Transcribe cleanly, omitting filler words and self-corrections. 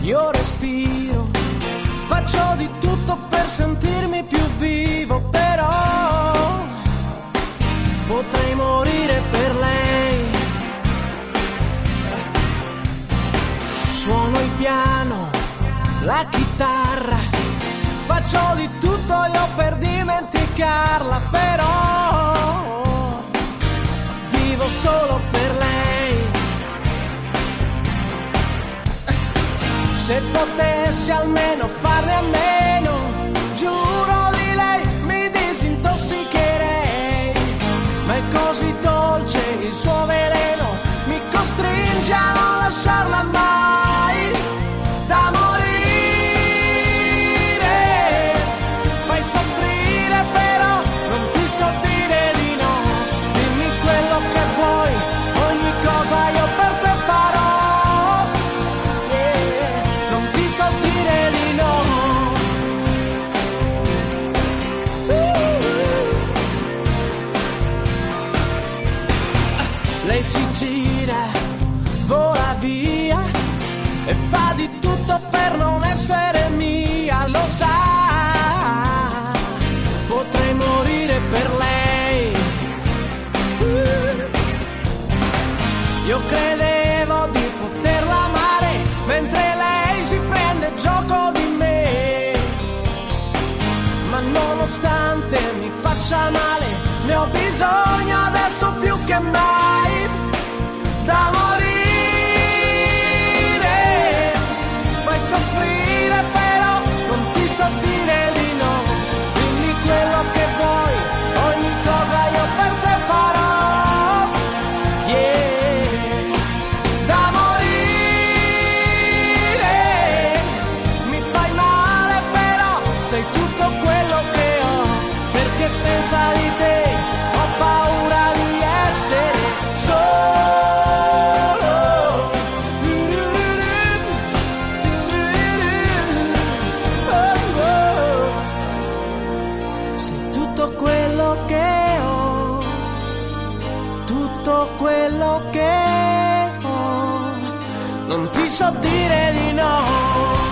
io respiro, faccio di tutto per sentirmi più vivo, però potrei morire per lei. Suono il piano, la chitarra, faccio di tutto io per dimenticarla, però vivo solo per lei. Se potessi almeno farne a meno, giuro di lei mi disintossicherei, ma è così dolce il suo veleno, mi costringe a non lasciarla mai, da morire. Fai soffrire però non ti so dire di no, dimmi quello che vuoi, ogni cosa io per te farò, yeah. Non ti so dire di no. Lei si gira, vola via e fa di tutto per non essere mia, lo sa, potrei morire per lei. Io credevo di poterla amare, mentre lei si prende gioco di me, ma nonostante mi faccia male, ne ho bisogno adesso più che mai, da morire. Fai soffrire però non ti so dire di no, dimmi quello che vuoi, ogni cosa io per te farò, yeah. Da morire, mi fai male però sei tutto quello che ho, perché senza di te ho paura di essere solo. Sei tutto quello che ho, tutto quello che ho, non ti so dire di no.